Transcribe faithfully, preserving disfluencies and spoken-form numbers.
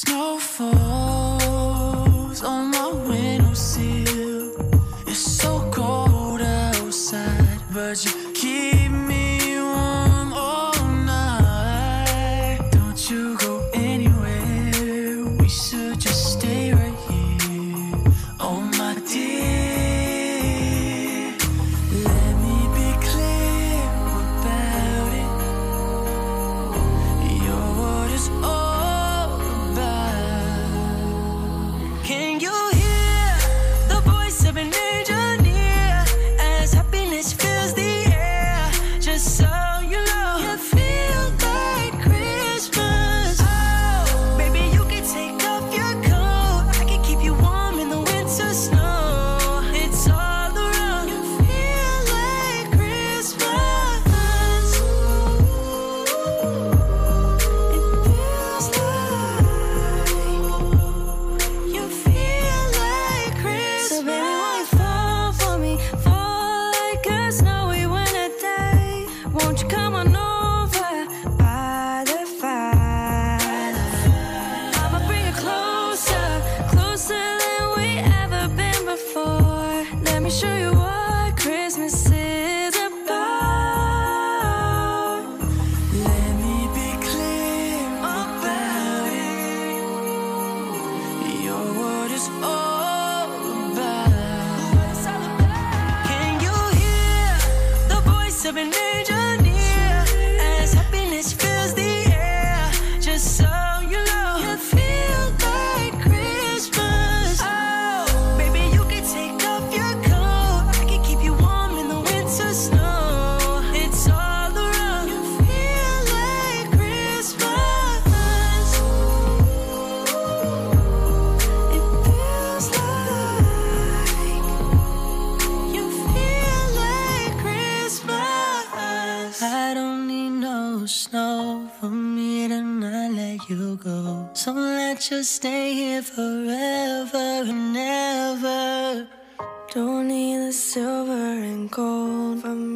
Snow falls on my windowsill. It's so cold outside, but you keep me warm all night. Don't you go anywhere, we should just stay right here. Oh my dear, let me be clear about it. You're what it's all about. Can you hear the voice of an angel near as happiness fills the air? Just so you know, you feel like Christmas. Oh, baby, you can take off your coat. I can keep you warm in the winter snow. It's all around. You feel like Christmas. It feels like you feel like Christmas. So baby, won't you fall for me? Fall like a snowy winter day. Won't you come on over by the fire? I'ma bring it closer, closer than we ever been before. Let me show you what Christmas is about. Let me be clear about it. You're what it's all about. Can you hear the voice of an angel near as happiness fills the air? Just so you know, you feel like Christmas. Oh, baby, you can take off your coat. I can keep you warm in the winter snow. It's all around. You feel like Christmas. It feels like you feel like Christmas. I don't need no snow for me to not let you go. So let's just stay here forever and ever. Don't need the silver and gold for me